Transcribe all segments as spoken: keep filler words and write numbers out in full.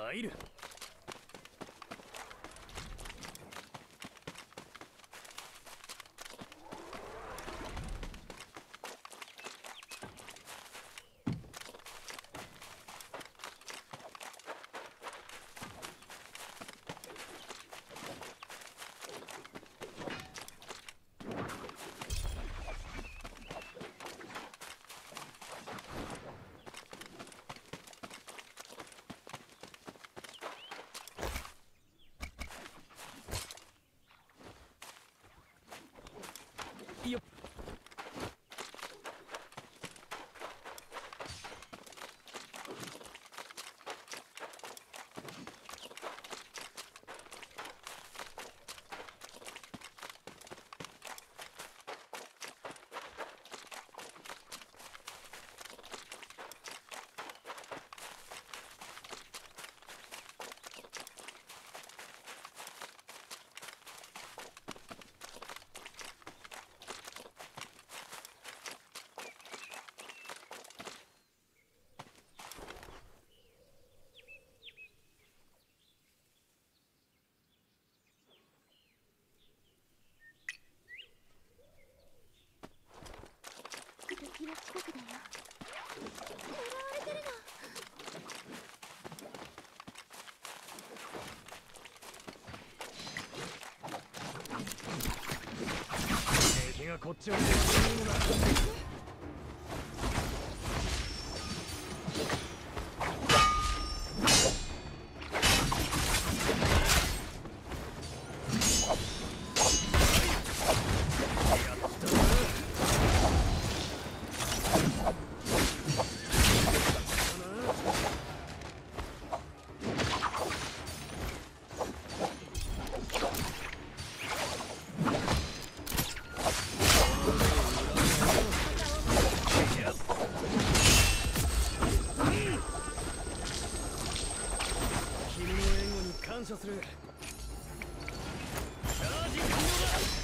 参る。よっ。 敵は近くだよ。狙われてるの。 敵がこっちを狙っているのだ。感謝する。チャージ完了だ。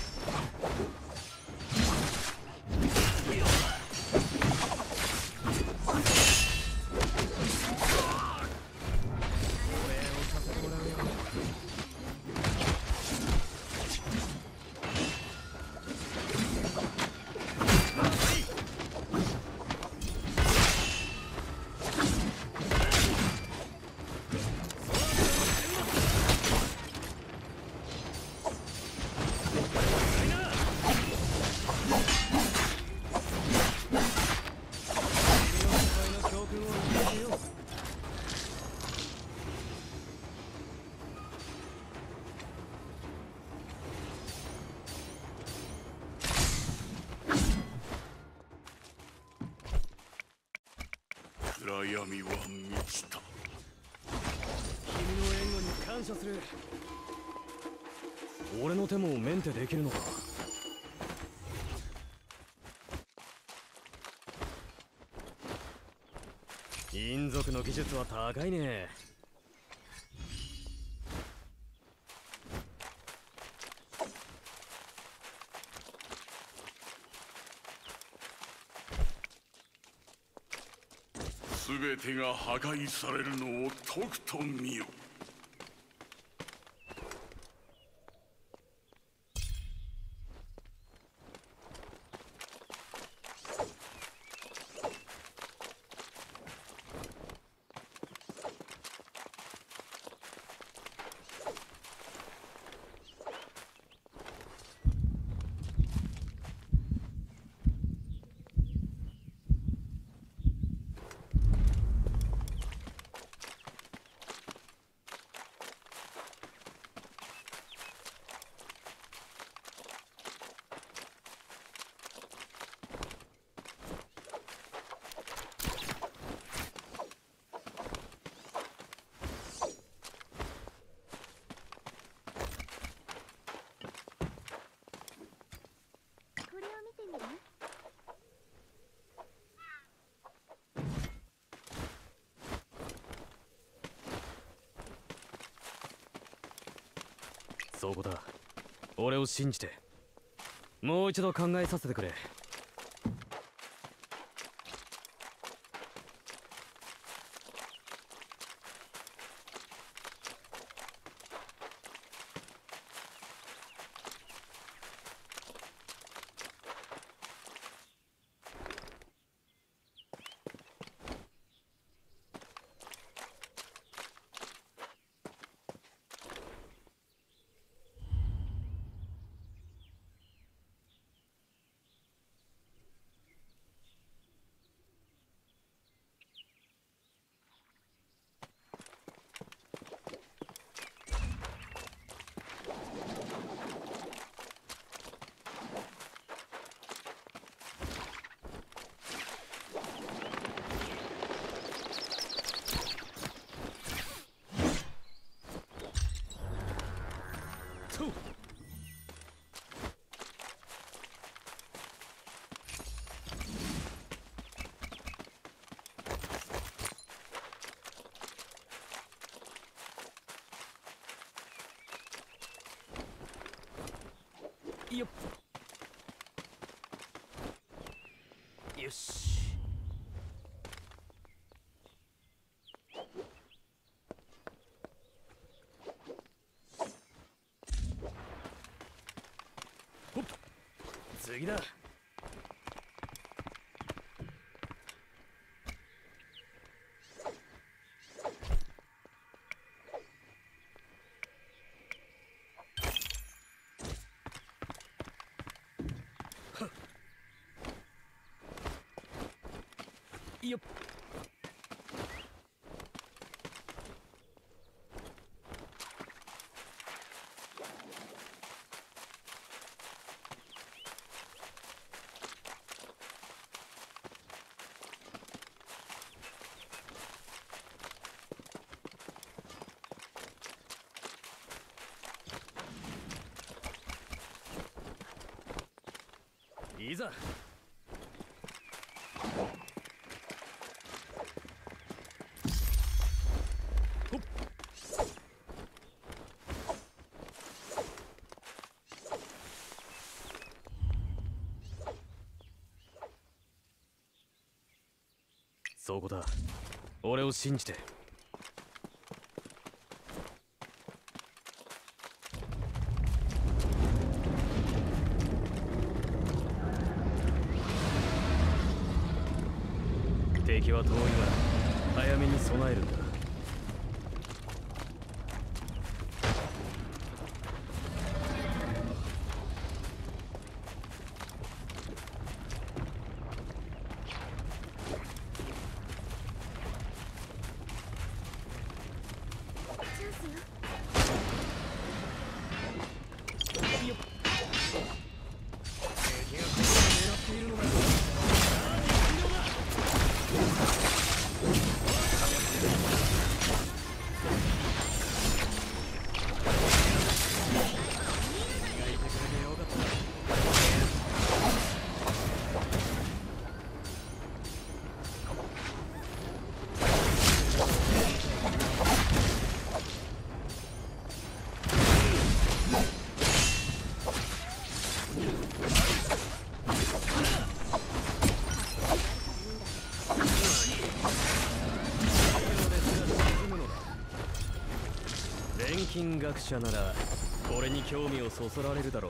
暗闇は満ちた。 君の援護に感謝する。俺の手もメンテできるのか。陰族の技術は高いね。 全てが破壊されるのをとくと見よ。 そこだ。俺を信じてもう一度考えさせてくれ。 よっよし。ほっ次だ。よっいざ。ほっそこだ。俺を信じて。敵は遠いが早めに備えるんだ。 チャンスよ。 よっ敵がここを狙っているのだ。錬金学者ならこれに興味をそそられるだろう。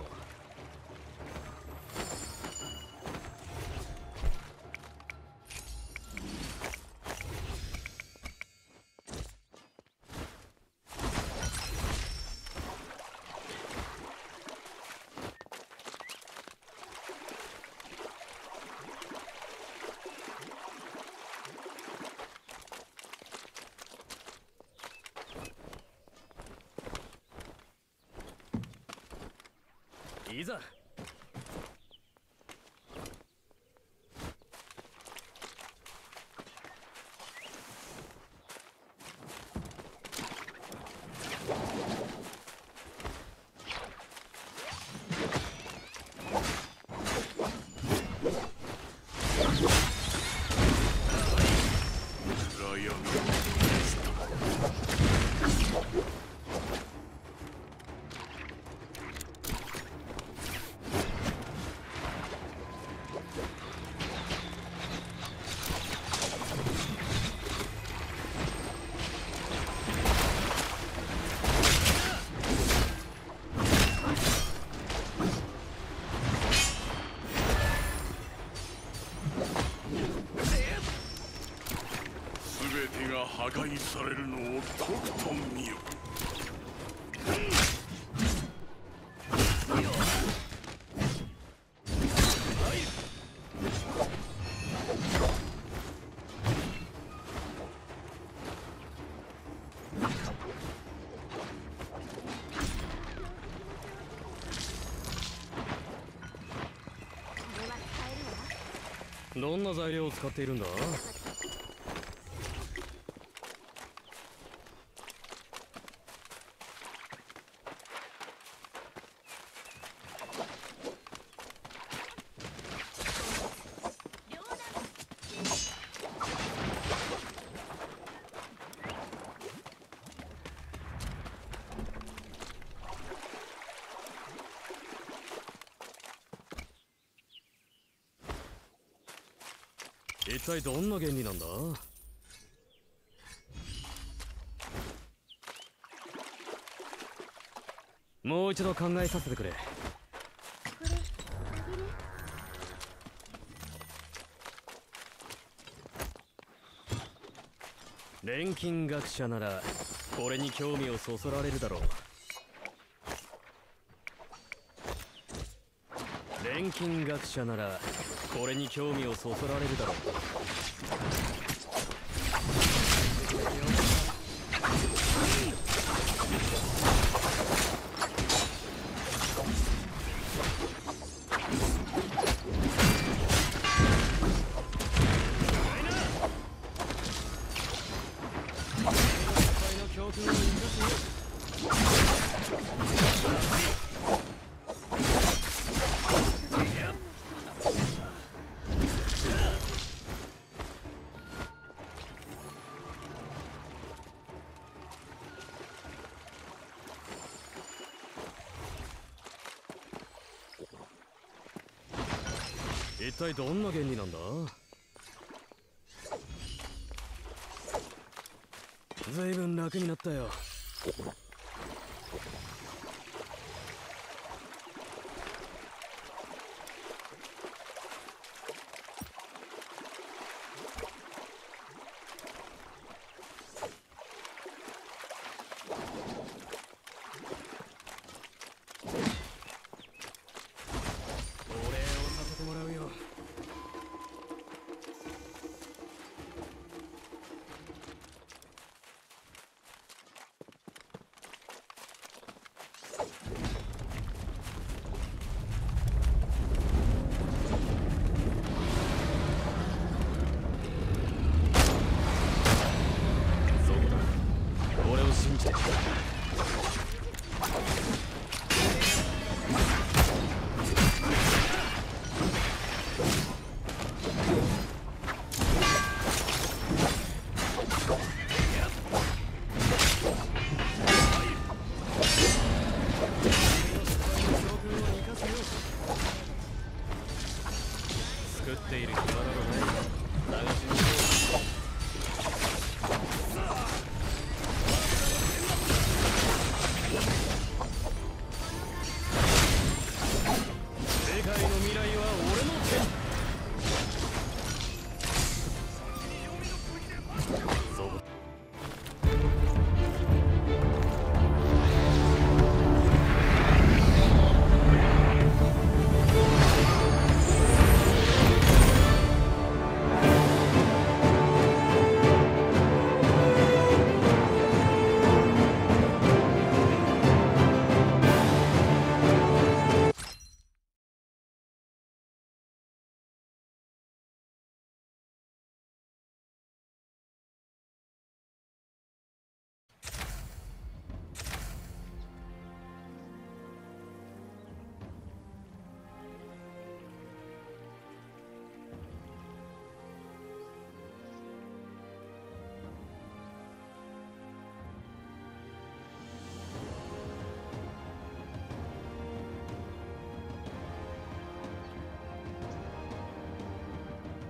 いざ。 ライアン全てが破壊されるのをとくと見よ。 これは使えるわ。 どんな材料を使っているんだ？ 一体どんな原理なんだ？もう一度考えさせてくれ。 これあげる。 錬金学者ならこれに興味をそそられるだろう。錬金学者ならこれに興味をそそられるだろう。教訓を生かすよ。一体どんな原理なんだ？ずいぶん楽になったよ。お礼をさせてもらうよ。そうだ、俺を信じて。